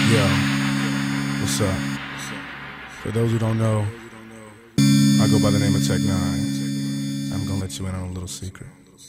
Yo, what's up? For those who don't know, I go by the name of Tech N9ne. I'm gonna let you in on a little secret.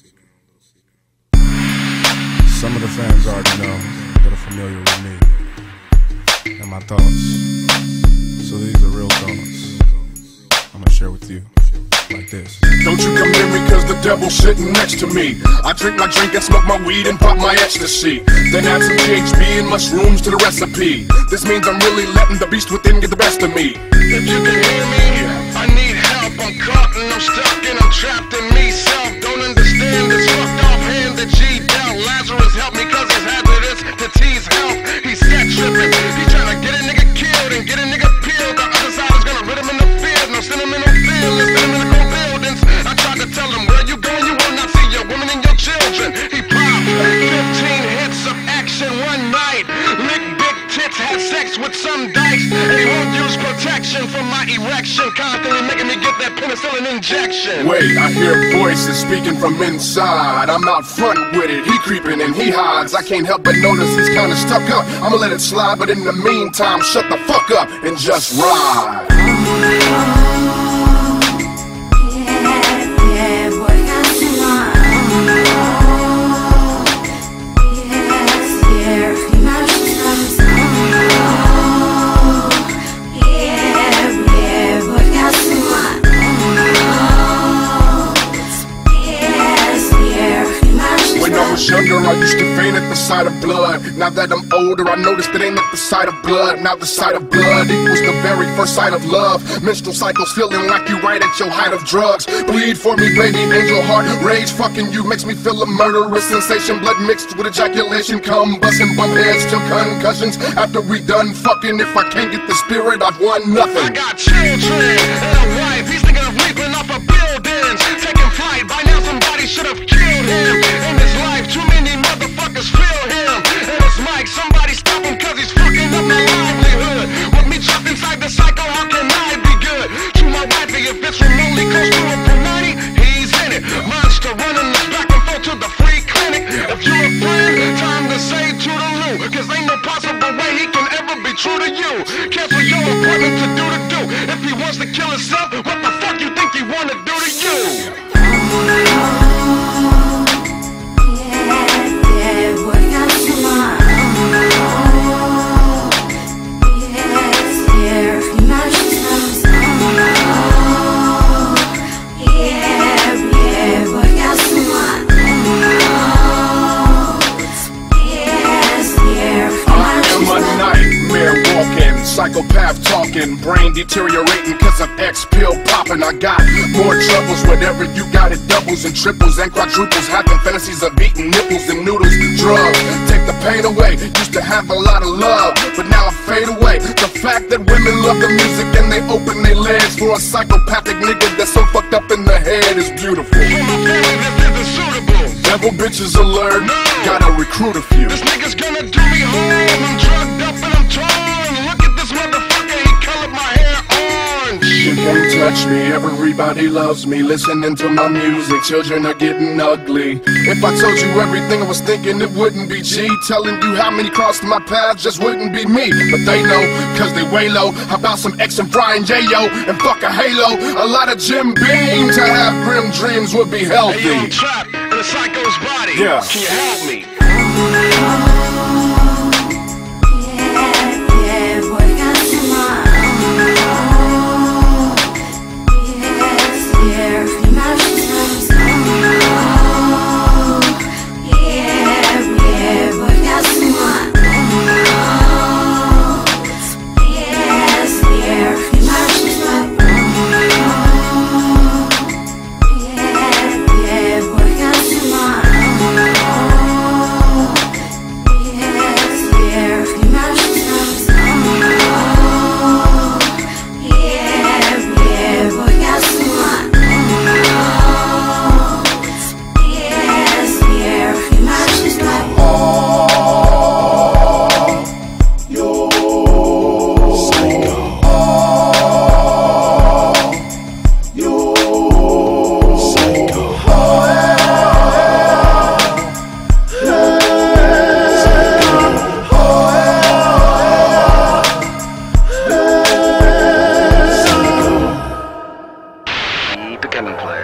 Some of the fans already know that are familiar with me and my thoughts. So these are real thoughts I'm gonna share with you. Like this. Don't you come near me cause the devil's sitting next to me. I drink my drink and smoke my weed and pop my ecstasy. Then add some GHB and mushrooms to the recipe. This means I'm really letting the beast within get the best of me. If you can hear me, I need help. I'm caught and I'm stuck and I'm trapped in me. Self don't understand this fucked off hand that G dealt. Lazarus help me cause it's hazardous to T's health. He's set tripping. He's trying to get a nigga killed and get a nigga peeled. The other side is gonna rid him in the field. No send him in the field. Let's send him in the buildings. I tried to tell him where you going, you will not see your women and your children. He popped 15 hits of action one night. Lick big tits, had sex with some dice. They won't use protection for my erection. Constantly making me get that penicillin injection. Wait, I hear voices speaking from inside. I'm out front with it, he creeping and he hides. I can't help but notice he's kinda stuck up. I'ma let it slide, but in the meantime, shut the fuck up and just ride. Younger, I used to faint at the sight of blood. Now that I'm older, I noticed it ain't at the sight of blood. Now the sight of blood equals the very first sight of love. Menstrual cycles feeling like you right at your height of drugs. Bleed for me, baby, angel heart. Rage fucking you makes me feel a murderous sensation. Blood mixed with ejaculation, combustion, bump heads till concussions. After we done fucking, if I can't get the spirit, I've won nothing. I got children and a wife. He's thinking of leaping off of buildings, taking flight. By now somebody should have killed him. In his life, too many motherfuckers feel him. And it's Mike, somebody stop him cause he's fucking up my livelihood. With me trapped inside the cycle, how can I be good? To my wifey, if it's remotely close to a Punani, he's in it. Monster running us back and forth to the free clinic. If you're a friend, time to say toodaloo. Cause ain't no possible way he can ever be true to you. Cancel your appointment to do. If he wants to kill himself, what the fuck you think he wanna do to you? Psychopath talking, brain deteriorating cause of X pill popping. I got more troubles, whatever you got, it doubles and triples and quadruples. Having fantasies of eating nipples and noodles. Drugs take the pain away. Used to have a lot of love, but now I fade away. The fact that women love the music and they open their legs for a psychopathic nigga that's so fucked up in the head is beautiful. For my family, this isn't suitable. Devil bitches alert, no. Gotta recruit a few. This nigga's gonna do me harm. I'm drugged up and I'm torn. Look at this motherfucker, he colored my hair orange. You can't touch me, everybody loves me. Listening to my music, children are getting ugly. If I told you everything I was thinking, it wouldn't be G. Telling you how many crossed my path just wouldn't be me. But they know, cause they way low. How about some X and Brian J.O. and fuck a Halo? A lot of Jim Beam to have grim dreams would be healthy. Hey, yo, I'm trapped in a psycho's body. Yeah. Can you help me? Cannon play.